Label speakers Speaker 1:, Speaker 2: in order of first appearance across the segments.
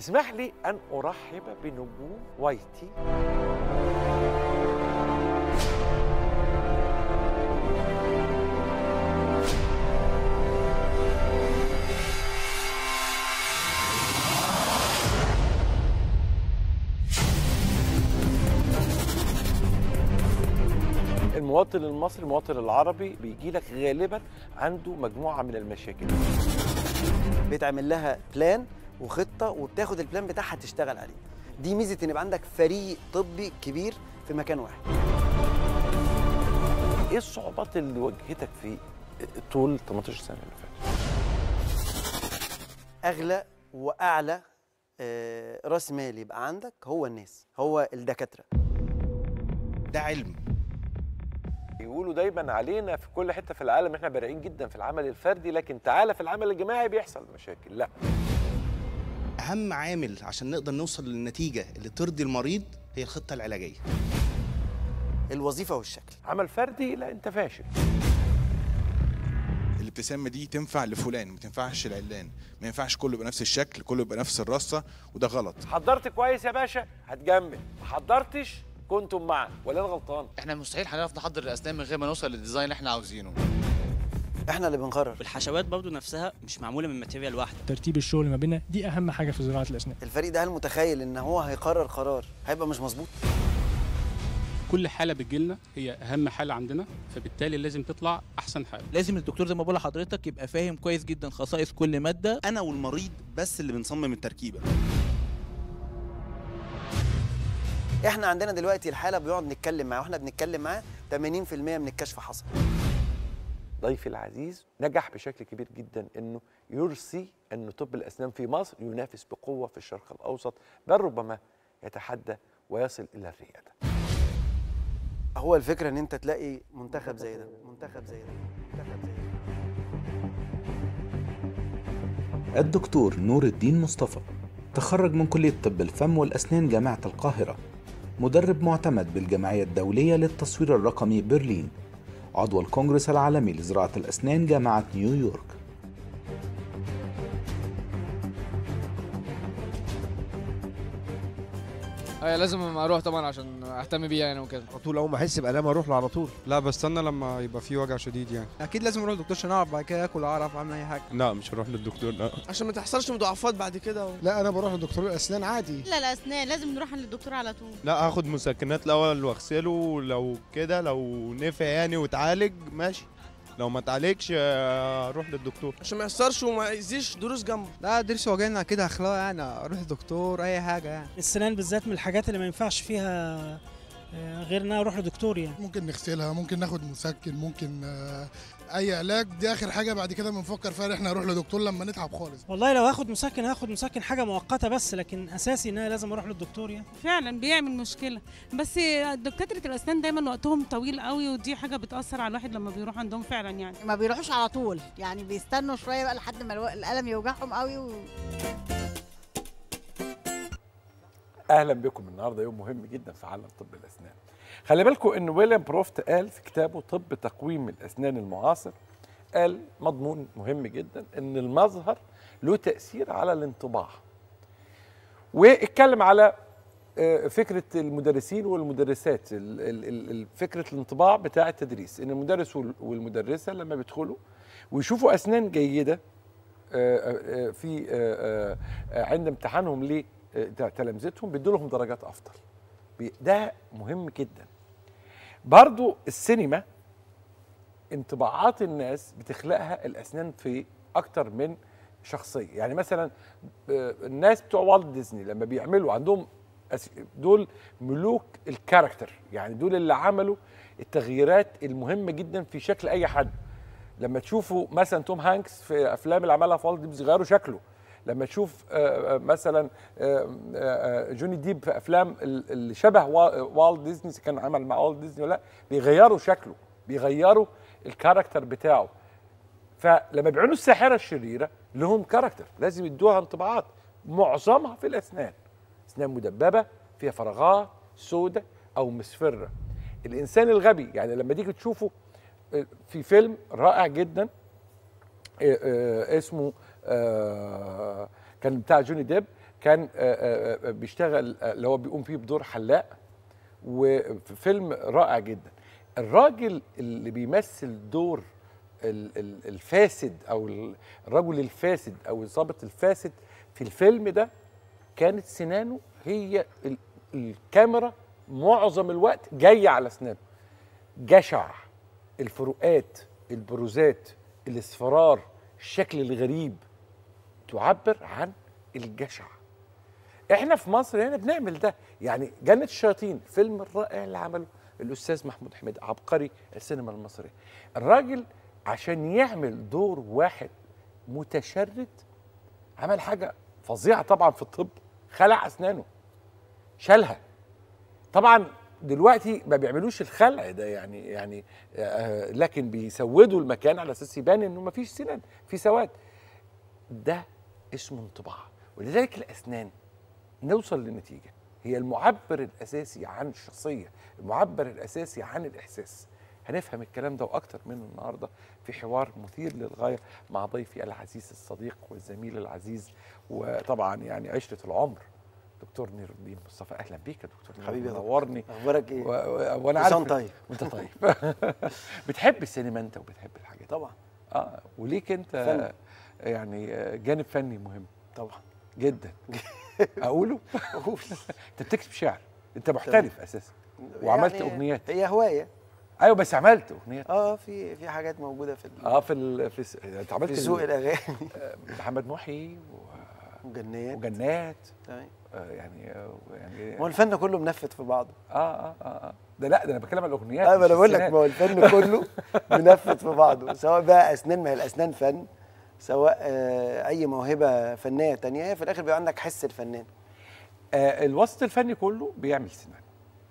Speaker 1: اسمح لي أن أرحب بنجوم وايتي. المواطن المصري، المواطن العربي بيجي لك غالبا عنده مجموعة من المشاكل.
Speaker 2: بيتعمل لها بلان وخطة وبتاخد البلان بتاعها تشتغل عليه. دي ميزة ان يبقى عندك فريق طبي كبير في مكان واحد.
Speaker 1: ايه الصعوبات اللي واجهتك في طول 18 سنة اللي فاتت؟
Speaker 2: اغلى واعلى راس مال يبقى عندك هو الناس، هو الدكاترة.
Speaker 3: ده علم.
Speaker 1: يقولوا دايما علينا في كل حته في العالم احنا بارعين جدا في العمل الفردي، لكن تعالى في العمل الجماعي بيحصل مشاكل. لا،
Speaker 3: اهم عامل عشان نقدر نوصل للنتيجه اللي ترضي المريض هي الخطه العلاجيه.
Speaker 2: الوظيفة والشكل.
Speaker 1: عمل فردي لا انت فاشل.
Speaker 4: الابتسامه دي تنفع لفلان ما تنفعش لعلان، ما ينفعش كله يبقى نفس الشكل، كله يبقى نفس الرصه، وده غلط.
Speaker 1: حضرت كويس يا باشا هتجمل، ما حضرتش كنتم معا ولا انا غلطان؟
Speaker 5: احنا مستحيل هنعرف نحضر الاسنان من غير ما نوصل للديزاين اللي احنا عاوزينه.
Speaker 2: احنا اللي بنقرر.
Speaker 6: والحشوات برضو نفسها مش معموله من ماتيريال واحده.
Speaker 7: ترتيب الشغل ما بيننا دي اهم حاجه في زراعه الاسنان.
Speaker 2: الفريق ده هل متخيل ان هو هيقرر قرار هيبقى مش مظبوط؟
Speaker 8: كل حاله بتجيلنا هي اهم حاله عندنا، فبالتالي لازم تطلع احسن حاله.
Speaker 9: لازم الدكتور زي ما بقول لحضرتك يبقى فاهم كويس جدا خصائص كل ماده.
Speaker 3: انا والمريض بس اللي بنصمم التركيبه.
Speaker 2: احنا عندنا دلوقتي الحالة بيقعد نتكلم معاه، واحنا بنتكلم معاه 80% من الكشف حصل.
Speaker 1: ضيفي العزيز نجح بشكل كبير جدا انه يرسي ان طب الاسنان في مصر ينافس بقوه في الشرق الاوسط، بل ربما يتحدى ويصل الى الرياده.
Speaker 2: هو الفكرة ان انت تلاقي منتخب زي ده، منتخب زي ده، منتخب زي ده.
Speaker 10: الدكتور نور الدين مصطفى تخرج من كلية طب الفم والأسنان جامعة القاهرة، مدرب معتمد بالجمعية الدولية للتصوير الرقمي برلين، عضو الكونغرس العالمي لزراعة الأسنان جامعة نيويورك.
Speaker 11: لازم اروح طبعا عشان اهتم بيه يعني وكده.
Speaker 12: على طول اول ما احس بالام اروح له على طول.
Speaker 13: لا بستنى لما يبقى في وجع شديد يعني.
Speaker 12: اكيد لازم اروح للدكتور عشان اعرف بعد كده اكل، اعرف اعمل اي حاجه.
Speaker 13: لا مش هروح للدكتور لا.
Speaker 14: عشان ما تحصلش مضاعفات بعد كده.
Speaker 12: لا انا بروح لدكتور الاسنان عادي.
Speaker 15: لا الاسنان لازم نروح للدكتور على طول.
Speaker 13: لا هاخد مسكنات الاول واغسله، لو كده لو نفع يعني وتعالج ماشي، لو ما تعالجش اروح للدكتور
Speaker 14: عشان ما يحصلش وما يأذيش ضروس جنبه.
Speaker 12: لا ضرس وجعنا كده اخلاق يعني اروح للدكتور اي حاجه يعني.
Speaker 7: السنان بالذات من الحاجات اللي ما ينفعش فيها غير ان اروح لدكتور يعني.
Speaker 16: ممكن نغسلها، ممكن ناخد مسكن، ممكن اي علاج، دي اخر حاجه. بعد كده بنفكر فيها احنا نروح لدكتور لما نتعب خالص.
Speaker 7: والله لو هاخد مسكن حاجه مؤقته بس، لكن اساسي ان انا لازم اروح للدكتور يعني.
Speaker 15: فعلا بيعمل مشكله، بس دكاتره الاسنان دايما وقتهم طويل قوي، ودي حاجه بتاثر على الواحد لما بيروح عندهم فعلا يعني.
Speaker 17: ما بيروحوش على طول يعني، بيستنوا شويه بقى لحد ما الالم يوجعهم قوي
Speaker 1: اهلا بكم. النهارده يوم مهم جدا في عالم طب الاسنان. خلي بالكم ان ويليام بروفت قال في كتابه طب تقويم الاسنان المعاصر، قال مضمون مهم جدا ان المظهر له تاثير على الانطباع، واتكلم على فكره المدرسين والمدرسات، فكره الانطباع بتاع التدريس، ان المدرس والمدرسه لما بيدخلوا ويشوفوا اسنان جيده في عند امتحانهم لتلامذتهم بيدوا لهم درجات افضل. ده مهم جدا. برضو السينما انطباعات الناس بتخلقها الاسنان في اكتر من شخصيه، يعني مثلا الناس بتوع والت ديزني لما بيعملوا عندهم دول ملوك الكاركتر، يعني دول اللي عملوا التغييرات المهمه جدا في شكل اي حد. لما تشوفوا مثلا توم هانكس في افلام اللي عملها في والت ديزني بيغيروا شكله، لما تشوف مثلا جوني ديب في افلام اللي شبه والت ديزني كان عمل مع والت ديزني ولا لا، بيغيروا شكله، بيغيروا الكاركتر بتاعه. فلما بيعملوا الساحره الشريره لهم كاركتر، لازم يدوها انطباعات، معظمها في الاسنان، اسنان مدببه فيها فراغات سوداء او مصفره. الانسان الغبي يعني لما تيجي تشوفه في فيلم رائع جدا اسمه كان بتاع جوني ديب، كان بيشتغل اللي هو بيقوم فيه بدور حلاق، وفي فيلم رائع جدا. الراجل اللي بيمثل دور الفاسد او الرجل الفاسد او الضابط الفاسد في الفيلم ده، كانت سنانه هي الكاميرا معظم الوقت جايه على اسنانه، جشع، الفروقات، البروزات، الاصفرار، الشكل الغريب تعبر عن الجشع. احنا في مصر هنا بنعمل ده، يعني جنة الشياطين الفيلم الرائع اللي عمله الاستاذ محمود حميد، عبقري السينما المصريه. الراجل عشان يعمل دور واحد متشرد عمل حاجه فظيعه طبعا في الطب، خلع اسنانه، شالها. طبعا دلوقتي ما بيعملوش الخلع ده يعني لكن بيسودوا المكان على اساس يبان انه ما فيش سنان، في سواد. ده اسمه انطباع. ولذلك الاسنان نوصل لنتيجه هي المعبر الاساسي عن الشخصيه، المعبر الاساسي عن الاحساس. هنفهم الكلام ده واكتر منه النهارده في حوار مثير للغايه مع ضيفي العزيز الصديق والزميل العزيز وطبعا يعني عشره العمر دكتور نير الدين مصطفى. اهلا بيك يا دكتور.
Speaker 2: حبيبي
Speaker 1: نورني.
Speaker 2: اخبارك ايه؟
Speaker 1: وانا عارف
Speaker 2: طيب
Speaker 1: وانت طيب. بتحب السينما انت وبتحب الحاجات
Speaker 2: طبعا.
Speaker 1: وليك انت
Speaker 2: فن.
Speaker 1: يعني جانب فني مهم
Speaker 2: طبعا
Speaker 1: جدا. اقوله؟ انت بتكتب شعر، انت محترف اساسا وعملت
Speaker 2: يعني
Speaker 1: اغنيات.
Speaker 2: هي هوايه.
Speaker 1: ايوه بس عملت اغنيات.
Speaker 2: في حاجات موجوده في
Speaker 1: انت عملت
Speaker 2: في ذوق الاغاني.
Speaker 1: محمد محي
Speaker 2: وجنات.
Speaker 1: تمام. يعني
Speaker 2: هو الفن كله منفذ في بعضه.
Speaker 1: ده لا، ده انا بتكلم عن الاغنيات.
Speaker 2: ما انا بقول لك، ما هو الفن كله منفذ في بعضه، سواء بقى اسنان، ما هي الاسنان فن، سواء اي موهبه فنيه تانية، هي في الاخر بيبقى عندك حس الفنان.
Speaker 1: الوسط الفني كله بيعمل سنان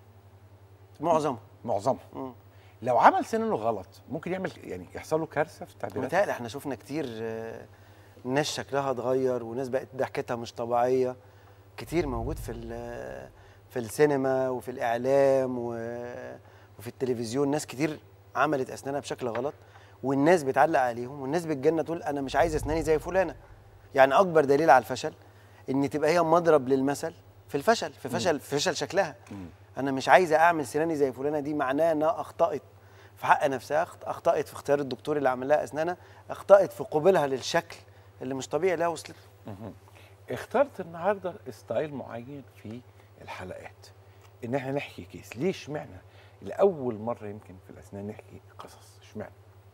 Speaker 1: معظمه. لو عمل سنانه غلط ممكن يعمل يعني يحصل له كارثه في التعبيرات.
Speaker 2: متهيألي احنا شفنا كتير ناس شكلها اتغير وناس بقت ضحكتها مش طبيعيه، كتير موجود في السينما وفي الاعلام وفي التلفزيون. ناس كتير عملت اسنانها بشكل غلط والناس بتعلق عليهم والناس بتجنن تقول انا مش عايز اسناني زي فلانه. يعني اكبر دليل على الفشل ان تبقى هي مضرب للمثل في الفشل، في فشل شكلها. انا مش عايزه اعمل سناني زي فلانه، دي معناها انها اخطات في حق نفسها، اخطات في اختيار الدكتور اللي عمل لها اسنانها، اخطات في قبولها للشكل اللي مش طبيعي لها وصلت له.
Speaker 1: اخترت النهارده ستايل معين في الحلقات ان احنا نحكي كيس. ليه اشمعنى لاول مره يمكن في الاسنان نحكي قصص؟ اشمعنى؟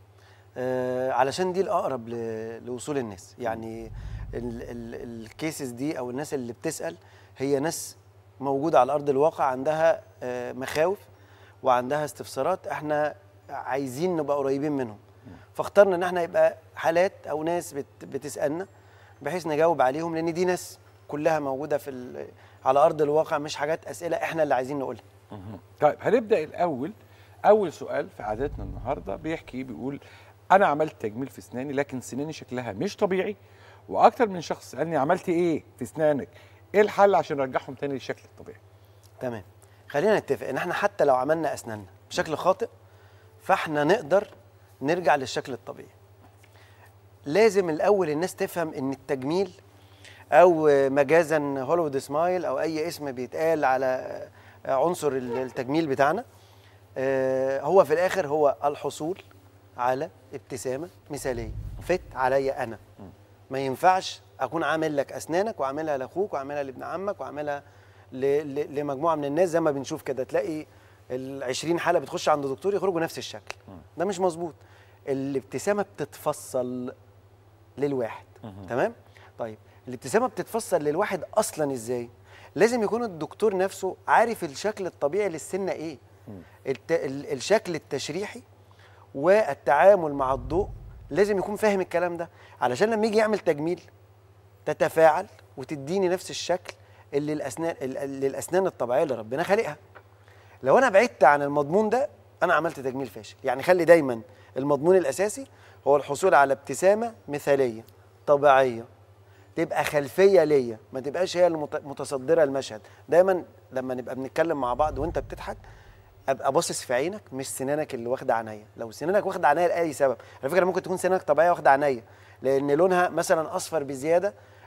Speaker 2: علشان دي الاقرب لوصول الناس. يعني الكيسز دي او الناس اللي بتسال هي ناس موجوده على ارض الواقع، عندها مخاوف وعندها استفسارات، احنا عايزين نبقى قريبين منهم. فاخترنا ان احنا يبقى حالات او ناس بتسالنا بحيث نجاوب عليهم، لان دي ناس كلها موجوده على ارض الواقع، مش حاجات اسئله احنا اللي عايزين نقولها.
Speaker 1: طيب هنبدا الاول. اول سؤال في عادتنا النهارده بيقول انا عملت تجميل في اسناني لكن سناني شكلها مش طبيعي، واكتر من شخص سالني عملت ايه في اسنانك؟ ايه الحل عشان نرجعهم تاني للشكل الطبيعي؟
Speaker 2: تمام. خلينا نتفق ان احنا حتى لو عملنا اسناننا بشكل خاطئ فاحنا نقدر نرجع للشكل الطبيعي. لازم الاول الناس تفهم ان التجميل او مجازا هوليوود سمايل او اي اسم بيتقال على عنصر التجميل بتاعنا، هو في الاخر هو الحصول على ابتسامه مثاليه فت عليا انا. ما ينفعش اكون عامل لك اسنانك وعاملها لاخوك وعاملها لابن عمك وعاملها لمجموعه من الناس، زي ما بنشوف كده تلاقي ال20 حاله بتخش عند دكتور يخرجوا نفس الشكل. ده مش مظبوط. الابتسامه بتتفصل للواحد. تمام؟ طيب الابتسامه بتتفصل للواحد اصلا ازاي؟ لازم يكون الدكتور نفسه عارف الشكل الطبيعي للسنه ايه. الشكل التشريحي والتعامل مع الضوء لازم يكون فاهم الكلام ده، علشان لما يجي يعمل تجميل تتفاعل وتديني نفس الشكل اللي الاسنان الطبيعيه اللي ربنا خالقها. لو انا بعدت عن المضمون ده انا عملت تجميل فاشل. يعني خلي دايما المضمون الاساسي هو الحصول على ابتسامه مثاليه طبيعيه، تبقى خلفيه ليا، ما تبقاش هي المتصدره المشهد. دايما لما نبقى بنتكلم مع بعض وانت بتضحك ابقى باصص في عينك مش سنانك اللي واخده عينيا. لو سنانك واخده عينيا لاي سبب، على فكره ممكن تكون سنانك طبيعيه واخده عينيا لان لونها مثلا اصفر بزياده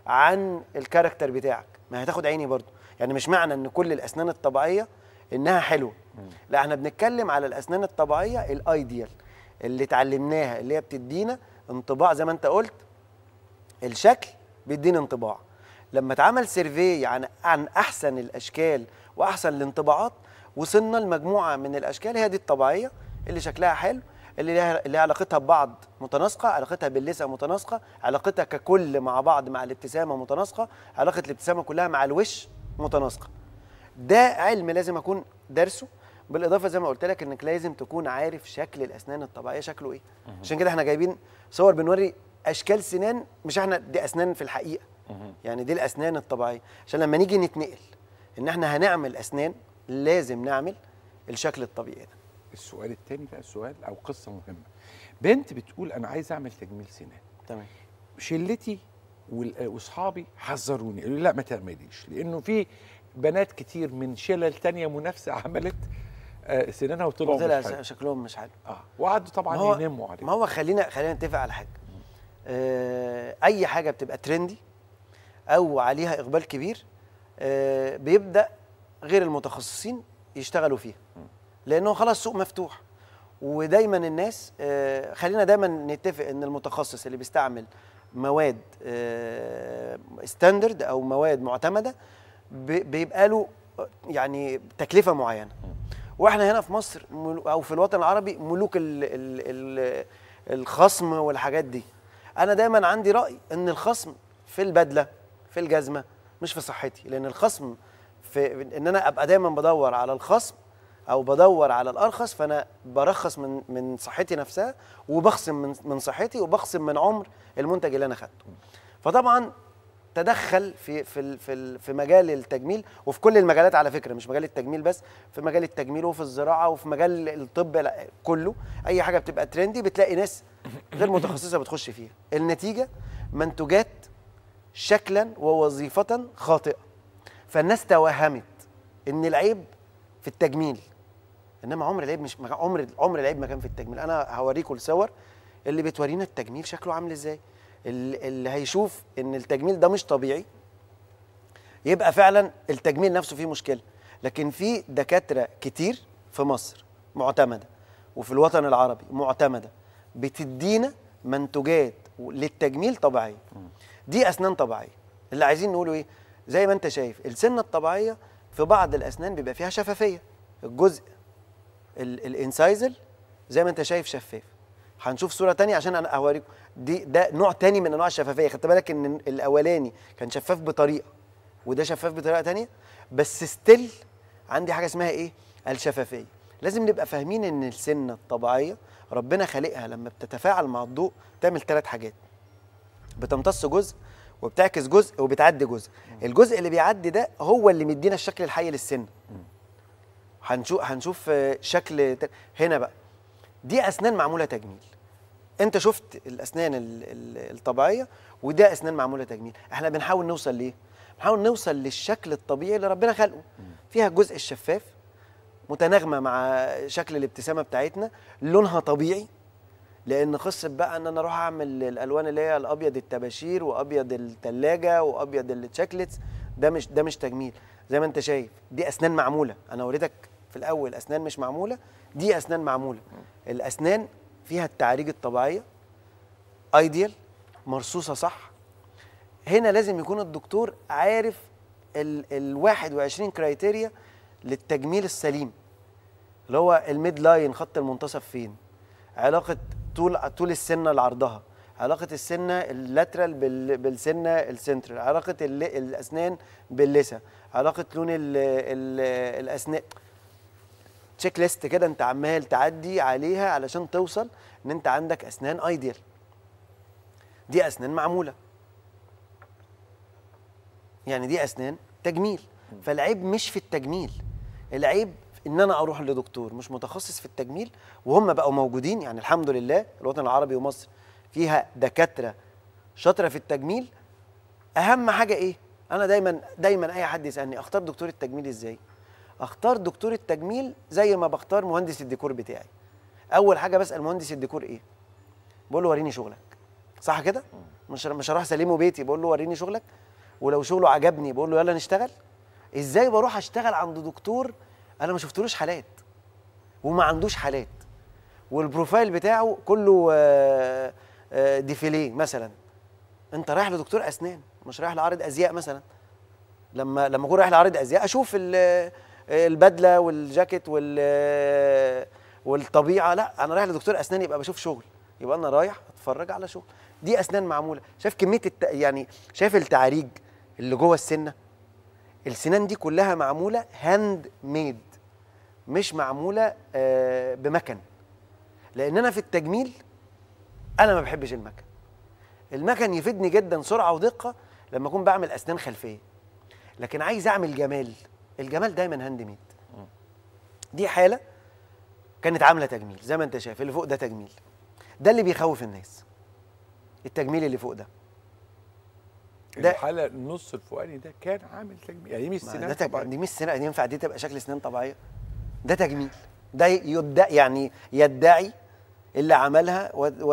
Speaker 2: عن الكاركتر بتاعك، ما هتاخد عيني برضو. يعني مش معنى ان كل الاسنان الطبيعيه انها حلوه، لا احنا بنتكلم على الاسنان الطبيعيه الايديال اللي اتعلمناها، اللي هي بتدينا انطباع زي ما انت قلت. الشكل بيدينا انطباع. لما اتعمل سيرفي عن احسن الاشكال واحسن الانطباعات، وصلنا لمجموعه من الاشكال هي دي الطبيعيه اللي شكلها حلو، اللي علاقتها ببعض متناسقه، علاقتها باللثه متناسقه، علاقتها ككل مع بعض مع الابتسامه متناسقه، علاقه الابتسامه كلها مع الوش متناسقه. ده علم لازم اكون دارسه، بالاضافه زي ما قلت لك انك لازم تكون عارف شكل الاسنان الطبيعيه شكله ايه. عشان كده احنا جايبين صور بنوري اشكال سنان، مش احنا دي اسنان في الحقيقه، يعني دي الاسنان الطبيعيه، عشان لما نيجي نتنقل ان احنا هنعمل اسنان لازم نعمل الشكل الطبيعي ده.
Speaker 1: السؤال الثاني بقى سؤال او قصه مهمه. بنت بتقول انا عايزه اعمل تجميل سنان.
Speaker 2: تمام.
Speaker 1: شلتي واصحابي حذروني قالوا لي لا ما تعمليش، لانه في بنات كتير من شلل تانية منافسه عملت سنانها وطلعوا مش حلو،
Speaker 2: شكلهم مش حلو.
Speaker 1: وقعدوا طبعا ينموا عليه.
Speaker 2: ما هو خلينا نتفق على حاجه. اي حاجه بتبقى ترندي او عليها اقبال كبير بيبدا غير المتخصصين يشتغلوا فيها، لانه خلاص سوق مفتوح. ودايما الناس خلينا دايما نتفق ان المتخصص اللي بيستعمل مواد ستاندرد او مواد معتمده بيبقى له يعني تكلفه معينه. واحنا هنا في مصر او في الوطن العربي ملوك الخصم والحاجات دي. انا دايما عندي راي ان الخصم في البدله في الجزمه مش في صحتي، لان الخصم في ان انا ابقى دايما بدور على الخصم او بدور على الارخص، فانا برخص من صحتي نفسها، وبخصم من صحتي، وبخصم من عمر المنتج اللي انا خدته. فطبعا تدخل في مجال التجميل، وفي كل المجالات على فكره، مش مجال التجميل بس، في مجال التجميل وفي الزراعه وفي مجال الطب كله. اي حاجه بتبقى ترندي بتلاقي ناس غير متخصصه بتخش فيها. النتيجه منتجات شكلا ووظيفه خاطئه، فالناس توهمت ان العيب في التجميل، انما عمر العيب مش عمر العيب ما كان في التجميل. انا هوريكم الصور اللي بتورينا التجميل شكله عامل ازاي. اللي هيشوف ان التجميل ده مش طبيعي يبقى فعلا التجميل نفسه فيه مشكله. لكن في دكاتره كتير في مصر معتمده وفي الوطن العربي معتمده بتدينا منتجات للتجميل طبيعيه. دي اسنان طبيعيه. اللي عايزين نقوله ايه؟ زي ما انت شايف السنه الطبيعيه في بعض الاسنان بيبقى فيها شفافيه، الجزء الانسايزل زي ما انت شايف شفاف. هنشوف صوره تانية عشان انا اوريكم ده نوع تاني من انواع الشفافيه. خدت بالك ان الاولاني كان شفاف بطريقه وده شفاف بطريقه تانية، بس ستيل عندي حاجه اسمها ايه؟ الشفافيه. لازم نبقى فاهمين ان السنه الطبيعيه ربنا خالقها لما بتتفاعل مع الضوء تعمل 3 حاجات: بتمتص جزء وبتعكس جزء وبتعدي جزء. الجزء اللي بيعدي ده هو اللي مدينا الشكل الحي للسن. هنشوف شكل هنا بقى. دي اسنان معموله تجميل. انت شفت الاسنان الطبيعيه وده اسنان معموله تجميل. احنا بنحاول نوصل ليه؟ بنحاول نوصل للشكل الطبيعي اللي ربنا خلقه، فيها الجزء الشفاف متناغمه مع شكل الابتسامه بتاعتنا، لونها طبيعي. لان قصه بقى ان انا اروح اعمل الالوان اللي هي الابيض الطباشير وابيض الثلاجه وابيض التشيكلتس، ده مش تجميل. زي ما انت شايف دي اسنان معموله. انا وريتك في الاول اسنان مش معموله، دي اسنان معموله. الاسنان فيها التعريج الطبيعيه ايديال مرصوصه صح. هنا لازم يكون الدكتور عارف ال 21 كرايتيريا للتجميل السليم، اللي هو الميد لاين خط المنتصف فين، علاقه طول السنه لعرضها، علاقه السنه اللاترال بالسنه السنترال، علاقه الاسنان باللثه، علاقه لون الاسنان. تشيك ليست كده انت عمال تعدي عليها علشان توصل ان انت عندك اسنان ايديال. دي اسنان معموله، يعني دي اسنان تجميل. فالعيب مش في التجميل، العيب ان انا اروح لدكتور مش متخصص في التجميل. وهم بقوا موجودين، يعني الحمد لله الوطن العربي ومصر فيها دكاتره شاطره في التجميل. اهم حاجه ايه؟ انا دايما اي حد يسالني اختار دكتور التجميل ازاي؟ اختار دكتور التجميل زي ما بختار مهندس الديكور بتاعي. اول حاجه بسال مهندس الديكور ايه؟ بقول له وريني شغلك. صح كده؟ مش هروح اسلمه بيتي بقول له وريني شغلك، ولو شغله عجبني بقول له يلا نشتغل. ازاي بروح اشتغل عند دكتور انا ما شفتلوش حالات وما عندوش حالات، والبروفايل بتاعه كله ديفيليه مثلا؟ انت رايح لدكتور اسنان مش رايح لعارض ازياء مثلا. لما اكون رايح لعارض ازياء اشوف البدله والجاكيت والطبيعه. لا، انا رايح لدكتور اسنان يبقى بشوف شغل، يبقى انا رايح اتفرج على شغل. دي اسنان معموله، شايف كميه يعني شايف التعاريج اللي جوه السنه؟ السنان دي كلها معموله هاند ميد، مش معموله بمكن. لان انا في التجميل انا ما بحبش المكن. المكن يفيدني جدا سرعه ودقه لما اكون بعمل اسنان خلفيه، لكن عايز اعمل جمال، الجمال دايما هاند ميد. دي حاله كانت عامله تجميل زي ما انت شايف، اللي فوق ده تجميل. ده اللي بيخوف الناس، التجميل اللي فوق ده.
Speaker 1: الحاله النص الفوقاني ده كان عامل تجميل، يعني دي مش سنان طبيعيه،
Speaker 2: دي مش سنان. ينفع دي تبقى شكل سنان طبيعيه؟ ده تجميل. ده يعني يدعي اللي عملها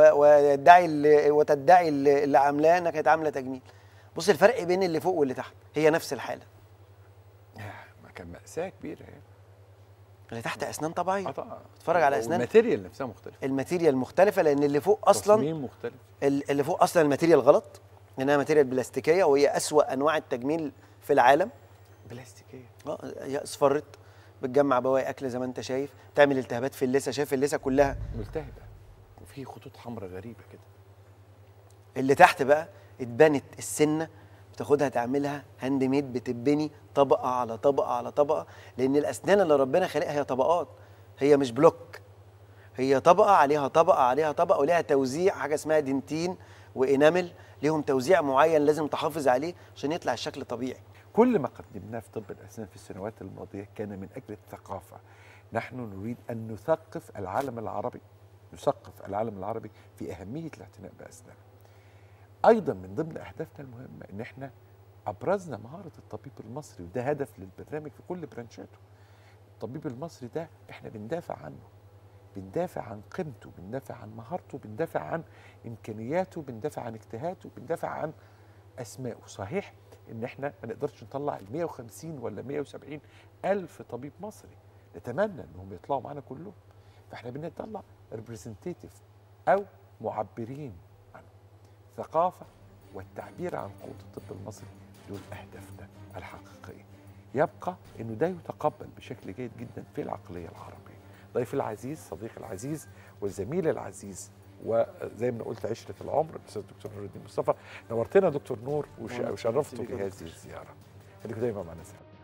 Speaker 2: وتدعي اللي عاملاه انها كانت عامله تجميل. بص الفرق بين اللي فوق واللي تحت، هي نفس الحاله.
Speaker 1: ما كان مأساة كبيره يعني.
Speaker 2: اللي تحت اسنان طبيعيه.
Speaker 1: طبعا.
Speaker 2: اتفرج على اسنان.
Speaker 1: الماتيريال نفسها مختلفه.
Speaker 2: الماتيريال مختلفه لان اللي فوق اصلا
Speaker 1: تصميم مختلف.
Speaker 2: اللي فوق اصلا الماتيريال غلط، انها ماتيريال بلاستيكيه، وهي اسوأ انواع التجميل في العالم.
Speaker 1: بلاستيكيه؟
Speaker 2: هي اصفرت، بتجمع بواقي اكل زي ما انت شايف، تعمل التهابات في اللثه. شايف اللثه كلها
Speaker 1: ملتهبه وفي خطوط حمراء غريبه كده.
Speaker 2: اللي تحت بقى اتبنت السنه، بتاخدها تعملها هاند ميد، بتبني طبقه على طبقه على طبقه، لان الاسنان اللي ربنا خلقها هي طبقات، هي مش بلوك، هي طبقه عليها طبقه عليها طبقه، وليها توزيع، حاجه اسمها دنتين وانامل، ليهم توزيع معين لازم تحافظ عليه عشان يطلع الشكل طبيعي.
Speaker 1: كل ما قدمناه في طب الاسنان في السنوات الماضيه كان من اجل الثقافه. نحن نريد ان نثقف العالم العربي، نثقف العالم العربي في اهميه الاعتناء باسنانه. ايضا من ضمن اهدافنا المهمه ان احنا ابرزنا مهاره الطبيب المصري، وده هدف للبرنامج في كل برانشاته. الطبيب المصري ده احنا بندافع عنه، بندافع عن قيمته، بندافع عن مهارته، بندافع عن امكانياته، بندافع عن اجتهاده، بندافع عن اسمائه. صحيح ان احنا ما نقدرش نطلع ال 150 ولا 170 الف طبيب مصري، نتمنى انهم يطلعوا معانا كلهم، فاحنا بنطلع ريبريزنتيتيف او معبرين عن الثقافه والتعبير عن قوه الطب المصري. دول اهدافنا الحقيقيه. يبقى انه ده يتقبل بشكل جيد جدا في العقليه العربيه. ضيفي العزيز، صديقي العزيز والزميل العزيز، وزي ما قلت عشرة العمر، الاستاذ دكتور نور الدين مصطفى. نورتنا دكتور نور وشرفتوا بهذه الزياره. خليكم دايما معنا.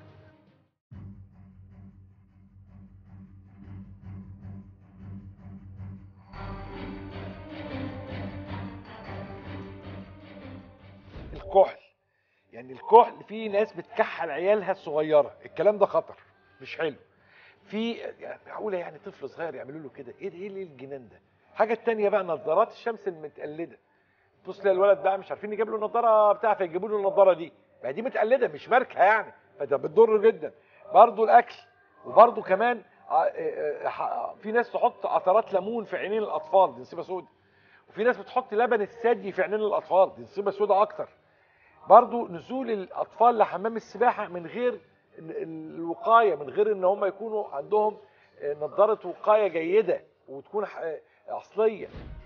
Speaker 1: الكحل، يعني الكحل في ناس بتكحل عيالها الصغيره، الكلام ده خطر مش حلو. في يعني معقوله يعني طفل صغير يعملوا له كده؟ ايه ده؟ ايه الجنان ده؟ الحاجه الثانيه بقى نظارات الشمس المتقلده. بص للولد بقى مش عارفين يجيب له النضاره بتاعه، فيجيبوا له النضاره دي، ما دي متقلده مش ماركه يعني، فده بتضر جدا. برضه الاكل، وبرضه كمان في ناس تحط قطرات ليمون في عينين الاطفال، دي نصيبه سودة. وفي ناس بتحط لبن الثدي في عينين الاطفال، دي نصيبه سودة اكتر. برضه نزول الاطفال لحمام السباحه من غير الوقايه، من غير ان هم يكونوا عندهم نظاره وقايه جيده وتكون اصليه.